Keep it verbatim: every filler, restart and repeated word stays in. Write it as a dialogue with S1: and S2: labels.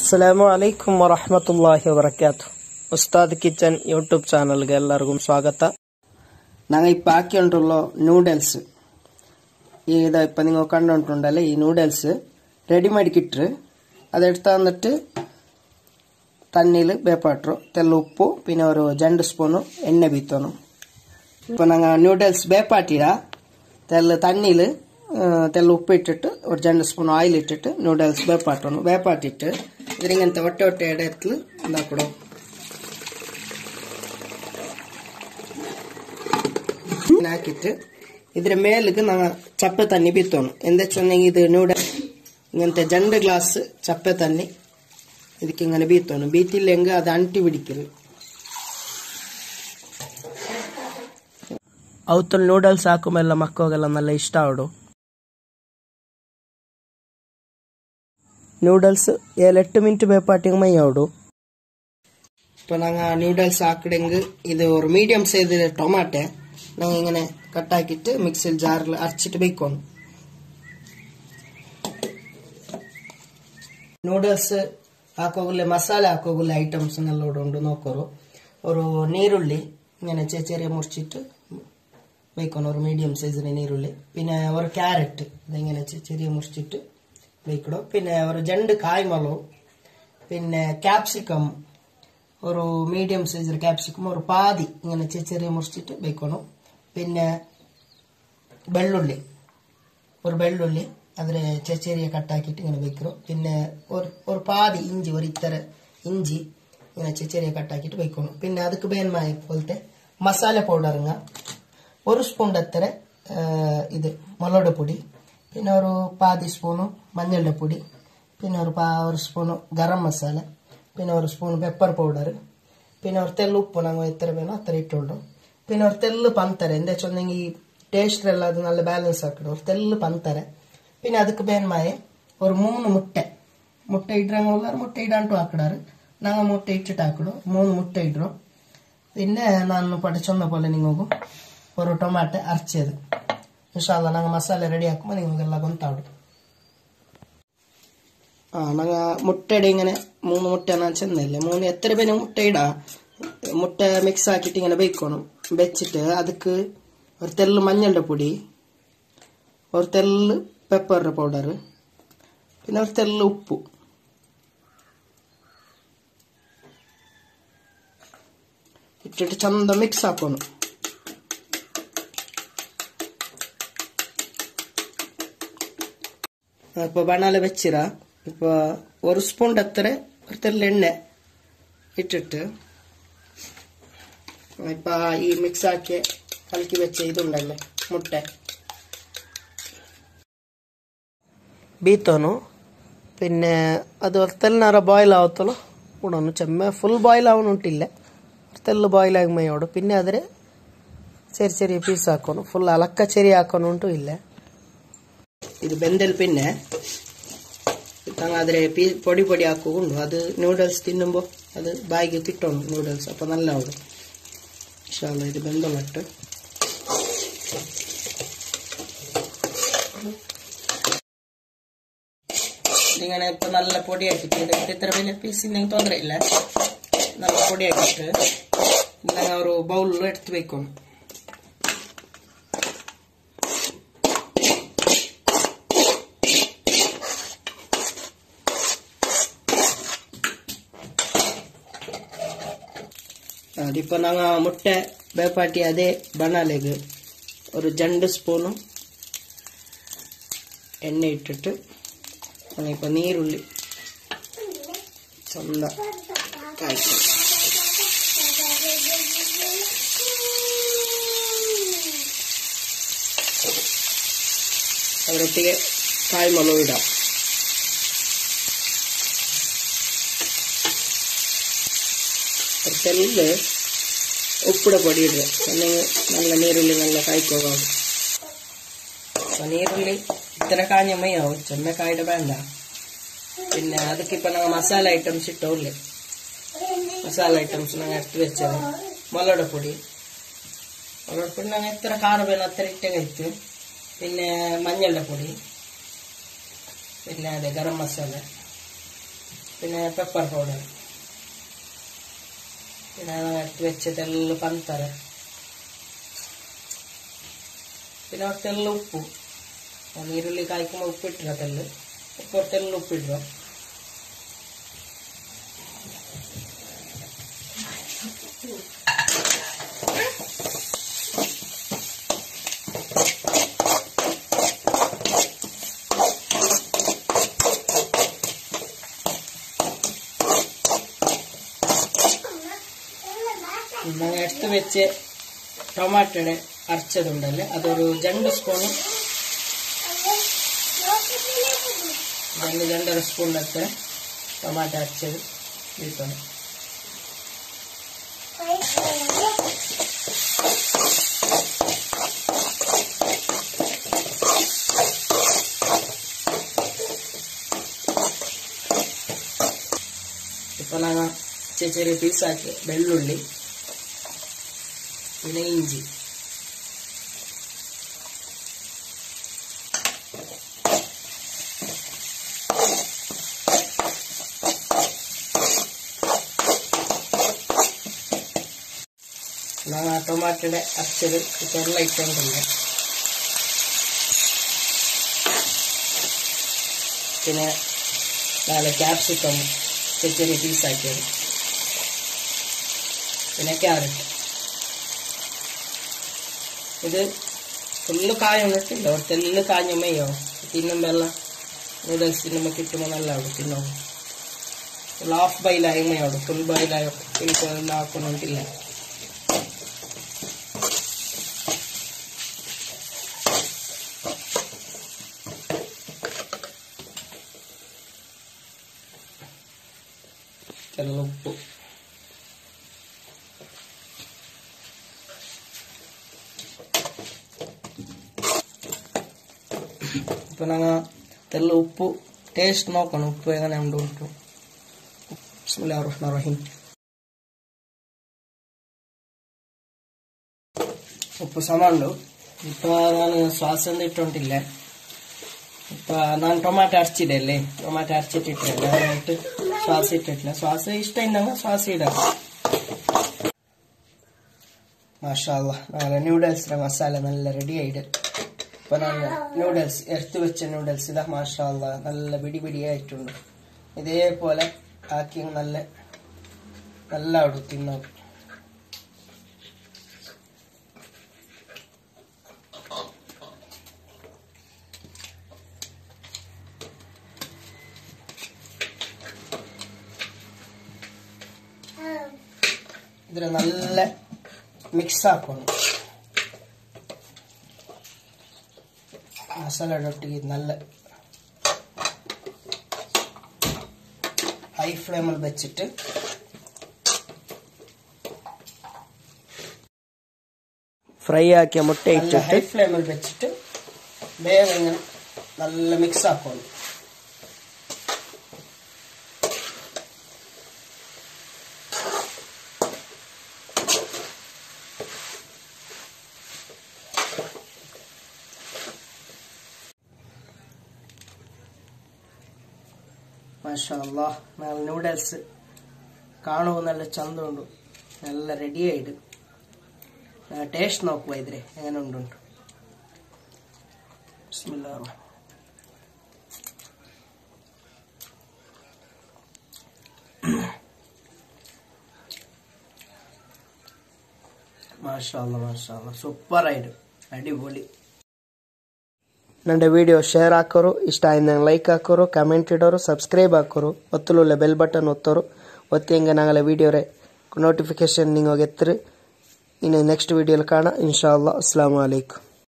S1: Assalamu alaikum wa rahmatullahi wa barakatuh. Usthad Kitchen YouTube channel ge ellargum swagata. Nanga ippe haakondullo noodles. Ida ippe ningu kandondundale ee noodles ready ಮಾಡಿ ಕಿಟ್ರೆ ಅದು ಎಡ್ತಾ ಅಂದಿಟ್ಟು ತಣ್ಣೀಲು ಬೇಪಾಟ್ರು ತೆಲ್ಲ ಉಪ್ಪು പിന്നെ ഒരു രണ്ട് spoon എണ്ണ ബീത്തോನು ഇപ്പോ ഞങ്ങ നൂഡിൽസ് ಬೇಪಾಟಿಡ ತೆಲ್ಲ ತಣ್ಣೀಲು ತೆಲ್ಲ ಉಪ್ಪು ಇಟ್ಟಿಟ್ಟು ഒരു രണ്ട് ಸ್ಪೂನ್ ಆಯಿಲ್ ಇಟ್ಟಿಟ್ಟು ನೂಡಲ್ಸ್ ಬೇಪಾಟೋನು ಬೇಪಾಟಿಟ್ಟು ಇದರಿಂಗಂತ ಹೊಟ್ಟೆ ಹೊಟ್ಟೆ ಎಡೆ ಎತ್ತಲು ಹಾಕೊಡು ಹಾಕಿಟ್ಟು ಇದರ ಮೇಲಿಗೆ ನಾವು ಚಪ್ಪೆ ತಣ್ಣಿ ಬೀത്തോನು ಎಂದ ಚೆನ್ನಾಗಿ ಇದು ನೂಡಲ್ಸ್ ഇങ്ങനത്തെ രണ്ട് ഗ്ലാസ് ചപ്പ തന്നി ഇതിക്ക് ഇങ്ങനെ ബീത്തോണം ബീത്തില്ലെങ്കിൽ അത് അണ്ടി പിടിക്കരുത് ಅವತ್ತು ನೂಡಲ್ಸ್ ಹಾಕುಮೆಲ್ಲ ಮಕ್ಕಳಿಗೆಲ್ಲ നല്ല ಇಷ್ಟ ಆಡು ನೂಡಲ್ಸ್ ಏಳೆಟ್ಟು ಮಿನಿಟ್ ಬೇಪಾಟಿಗೆ ಮೈ ಆಡು ഇപ്പോൾ ഞങ്ങൾ നൂഡൽസ് ആക്കിടെങ്കിൽ ഇത് ഒരു മീഡിയം സൈസ് ടൊമാറ്റോ ഞങ്ങൾ ഇങ്ങനെ കട്ടാക്കിയിട്ട് മിക്സിയിൽ ജാറിൽ അരച്ചിട്ട് വെക്കണം ನೂಡಲ್ಸ್ ಹಾಕೋಗುಲ್ಲ ಮಸಾಲೆ ಹಾಕೋಗುಲ್ಲ ಐಟಮ್ಸ್ ನೆಲ್ಲ ಉಂಡು ನೋಕೋರು ಅವರು ನೀರುಳ್ಳಿ ഇങ്ങനെ ചെറിയ മുറിച്ചിട്ട് വെക്കണം ഒരു മീഡിയം സൈസിന് നീരുള്ളി പിന്നെ ഒരു ക്യാരറ്റ് ഇതിങ്ങനെ ചെറിയ മുറിച്ചിട്ട് വെക്കണം പിന്നെ ഒരു രണ്ട് കായ്മുളകും പിന്നെ ക്യാപ്സിക്കം ഒരു മീഡിയം സൈസിൽ ക്യാപ്സിക്കം ഒരു പാതി ഇങ്ങനെ ചെറിയ മുറിച്ചിട്ട് വെക്കണം പിന്നെ ಬೆಳ್ಳುಳ್ಳಿ ഒരു ಬೆಳ್ಳುಳ್ಳಿ ಅದರ ചെറിയ കട്ടാക്കിയിട്ട് ഇങ്ങനെ വെക്കണം പിന്നെ ഒരു ഒരു പാതി ഇഞ്ചി ഒരു ഇത്തര ഇഞ്ചി ഇങ്ങനെ ചെറിയ കട്ടാക്കിയിട്ട് വെക്കണം പിന്നെ ಅದಕ್ಕೆ ಬೇನ್ಮಾಯ പോലത്തെ മസാല പൗഡറുങ്ങ ഒരു സ്പൂൺ അത്ര ഇത് മുളക് പൊടി പിന്നെ ഒരു പാതി സ്പൂൺ മഞ്ഞളുടെ പൊടി പിന്നെ ഒരു ഒരു സ്പൂൺ ഗരം മസാല പിന്നെ ഒരു സ്പൂൺ പെപ്പർ പൗഡർ പിന്നെ ഒരു തെല്ല് ഉപ്പ് ഞങ്ങൾ എത്ര വേണോ അത്ര ഇട്ടുള്ളൂ പിന്നെ ഒരു തെല്ല് പന്തര എന്താ വെച്ചെങ്കിൽ ടേസ്റ്റ് എല്ലാം അത് നല്ല ബാലൻസ് ആക്കണം ഒരു തെല്ല് പന്തര പിന്നെ ಅದಕ್ಕೆ ಬೇನ್ಮಾಯ ഒരു മൂന്ന് മുട്ട മുട്ട ഇടാനുള്ള മുട്ട ഇടാണ്ട് ആക്കിടാറ് ഞങ്ങൾ മുട്ട ഇട്ടിട്ട് ആക്കിടും മൂന്ന് മുട്ട ഇടും പിന്നെ ನಾನು പഠിച്ചൊന്ന പോലെ നിങ്ങൾക്ക് ഒരു ടൊമാറ്റോ അരച്ചത് ഇൻഷാല്ലാ ഞങ്ങൾ മസാല റെഡി ആക്കുമ്പോൾ നിങ്ങൾക്കെല്ലാം ಗೊತ್ತಾവും ആ ഞങ്ങൾ മുട്ടയുടെ ഇങ്ങനെ മൂന്ന് മുട്ട ഞാൻ ചെന്നല്ലേ മൂന്ന് എത്ര പേര് മുട്ട ഇടാ മുട്ട മിക്സ് ആക്കിയിട്ട് ഇങ്ങനെ വെക്കണം വെച്ചിട്ട് ಅದಕ್ಕೆ ഒരു തെല്ല് മഞ്ഞളുടെ പൊടി ഒരു തെല്ല് പെപ്പർ പൗഡർ പിന്നെ ഒരു തെല്ല് ഉപ്പ് ഇട്ടിട്ട് ചന്ത മിക്സ് ആക്കണം ഇപ്പൊ ബണാല വെച്ചിര ഇപ്പൊ ഒരു സ്പൂൺ അത്ര ഒരു തെല്ല് എണ്ണ ഇട്ടിട്ട് ഇപ്പൊ ഈ മിക്സ് ആക്കി കലക്കി വെച്ച ഇതുണ്ടല്ലേ മുട്ട ബീത്തോನು പിന്നെ ಅದು ತೆಲ್ಲನಾರ ಬಾಯ್ಲ್ ಆಗುತ್ತಲ್ಲ ಉಡೋನು ಚೆಮ್ಮೆ ಫುಲ್ ಬಾಯ್ಲ್ ಆವನುಂಟಿಲ್ಲ ತೆಲ್ಲು ಬಾಯ್ಲ್ ಆಗಿ ಮೈಯೋಡು പിന്നെ ಅದರ ചെറിയ ചെറിയ പീസ് ആക്കണം ഫുൾ അലക്ക ചെറിയ ആക്കണുಂಟು ഇല്ല ഇത് ಬೆಂದൽ പിന്നെ തങ്ങ ಅದರ പൊടി പൊടി ആക്കുകൊണ്ട് അത് നൂഡിൽസ് തിന്നുമ്പോൾ അത് ബായിಗೆ കിട്ടണം നൂഡിൽസ് അപ്പോൾ നല്ല ആവും ഇൻഷാ അല്ലാഹ് ഇത് ಬೆಂದೊಳട്ട് ഇങ്ങനെ ഇപ്പൊ നല്ല പൊടിയാക്കിട്ട് ഇത്ര വലിയ പീസിന് ತೊಂದರೆ ಇಲ್ಲ നല്ല പൊടിയാക്കിട്ട് ഇങ്ങനെ ഒരു ബൗളിൽ എടുത്ത് വെക്കും അതിപ്പോ ഞങ്ങ മുട്ട ಬೇಪಾಟಿ ಅದೇ ಬಣಾಲೆಗೆ ഒരു രണ്ട് സ്പൂൺ എണ്ണ ഇട്ടിട്ട് ഇപ്പൊ നീരുള്ളി ചന്ത കായ്ക്കും ಅದರೊಟ್ಟಿಗೆ ಕಾಯಿಮುಳಗು ಇടാം തെല്ല് ഉപ്പിടെ പൊടി ഇടുക അല്ലെങ്കിൽ നല്ല നീരുള്ളി നല്ല കായ്ക്കോകാവും നീരുള്ളി ഇത്ര കാഞ്ഞ മയ്യാവും ചെമ്മക്കായുടെ വേണ്ട പിന്നെ ಅದಕ್ಕೆ ഇപ്പൊ ഞങ്ങൾ മസാല ഐറ്റംസ് ഇട്ടോല്ലേ മസാല ഐറ്റംസ് ഞങ്ങൾ എടുത്ത് വെച്ചത് മുളക് പൊടി മുളക് പൊടി ഞങ്ങൾ എത്ര കാറ് വേണം അത്ര ഇട്ട കഴിക്കും പിന്നെ മഞ്ഞളുടെ പൊടി പിന്നെ അതെ ഗരം മസാല പിന്നെ പെപ്പർ പൗഡർ, പിന്നെ എടുത്ത് വെച്ചതെല്ലാം പഞ്ചസാര, പിന്നെ കുറച്ചെല്ലാം ഉപ്പും. നീരുള്ളി കായ്ക്കുമ്പോൾ ഉപ്പിട്ടില്ല, തെല്ല് കുറച്ചെല്ലാം ഉപ്പിടുക. എടുത്ത് വെച്ച് ടൊമാറ്റോയുടെ അരച്ചതുണ്ടല്ലേ, അതൊരു രണ്ട് സ്പൂണ് രണ്ട് രണ്ടര സ്പൂണിനത്ര ടൊമാറ്റോ അരച്ചത് ഇരിക്കണം. ഇപ്പൊ ഞങ്ങൾ ചെറിയ പീസാക്കി വെള്ളുള്ളി, പിന്നെ ഇഞ്ചി, ടൊമാറ്റോയുടെ അരച്ചത് ചെറുതായിട്ടുണ്ടല്ലോ. പിന്നെ നാല് ക്യാപ്സിക്കം ചെറിയ പീസാക്കിയത്, പിന്നെ ക്യാരറ്റ്. ഇത് ഫുള്ള് കായൊന്നിട്ടില്ല, ഒത്തെല്ലാം കാഞ്ഞമ്മയോ തിന്നുമ്പോൾ എല്ലാം നൂഡിൽസ് തിന്നുമ്പോൾ കിട്ടുമ്പോൾ നല്ല അവിടെ തിന്നോ. ഹാഫ് ബൈലായ്മയോട് ഫുൾ ബൈലായോ എനിക്കൊന്നും ആക്കണമെന്നില്ല. ചെറിയ ഉപ്പ്, ഇപ്പൊ ഞങ്ങൾ തെല്ല ഉപ്പ് ടേസ്റ്റ് നോക്കണം, ഉപ്പ് എങ്ങനെ ഉണ്ട് ഉണ്ടു. ബിസ്മില്ലാഹിർ റഹ്മാനിർ റഹീം. ഉപ്പ് സമമുണ്ട്. ഇപ്പൊ ഞാൻ ശ്വാസം ഒന്നും ഇട്ടോണ്ടില്ല. ഇപ്പൊ ನಾನು ಟೊಮಾಟೊ ಅರ್ಚಿದೆ ಟೊಮಾಟೊ ಅರ್ಚಿಟ್ಟಿಟ್ಟಿಲ್ಲ, എന്നിട്ട് ശ്വാസം ഇട്ടിട്ടില്ല. ശ്വാസം ഇഷ്ടം ഇല്ലെങ്കിൽ ശ്വാസം ഇടാം. മാഷാ അല്ലാഹ്, നാളെ നൂഡിൽസിന്റെ മസാല നല്ല റെഡി ആയിട്ട്. ഇപ്പൊ ഞാൻ നൂഡിൽസ് എടുത്തു വെച്ച നൂഡിൽസ് ഇതാ മാഷാ അല്ലാഹ് നല്ല പിടി പിടിയായിട്ടുണ്ട്. ഇതേപോലെ ആക്കി നല്ല നല്ല അവിടെ തിന്നോ. ഇതിന് നല്ല മിക്സ് ആക്കണം. മസാലയുടെ ഒട്ടിക്ക് നല്ല ഹൈ ഫ്ലെയിമിൽ വെച്ചിട്ട് ഫ്രൈ ആക്കിയ മുട്ട ഇട്ടിട്ട് ഹൈ ഫ്ലെയിമിൽ വെച്ചിട്ട് വേഗം ഇങ്ങനെ നല്ല മിക്സ് ആക്കണം. മാഷാ അല്ലാഹ്, നല്ല നൂഡിൽസ് കാണുമ്പോൾ നല്ല ചന്തമുണ്ട്, നല്ല റെഡി ആയിട്ട്. ടേസ്റ്റ് നോക്കുക ഇതിരെ എങ്ങനെ ഉണ്ടുണ്ട്. ബിസ്മില്ലാഹിർ റഹ്മാനിർ റഹീം. മാഷാ അല്ലാഹ് മാഷാ അല്ലാഹ് ಸೂಪರ್ ಆಯ್ತು, ಅಡಿಪೊಳಿ. ನನ್ನ ವಿಡಿಯೋ ಶೇರ್ ಹಾಕೋರು, ಇಷ್ಟ ಆಯ್ತು ಲೈಕ್ ಹಾಕೋರು, ಕಮೆಂಟ್ ಇಡೋರು, ಸಬ್ಸ್ಕ್ರೈಬ್ ಹಾಕೋರು, ಒತ್ತುಲ್ಲ ಬೆಲ್ ಬಟನ್ ಒತ್ತೋರು ಒತ್ತಿ ಹೆಂಗೆ ನಾಗಲ ವಿಡಿಯೋರೆ ನೋಟಿಫಿಕೇಶನ್ ನಿಮಗೆ ಎತ್ತರು. ಇನ್ನು ನೆಕ್ಸ್ಟ್ ವಿಡಿಯೋಲಿ ಕಾಣ ಇನ್ಶಾ ಅಲ್ಲಾಹ್. ಅಸ್ಸಲಾಮು ಅಲೈಕುಂ.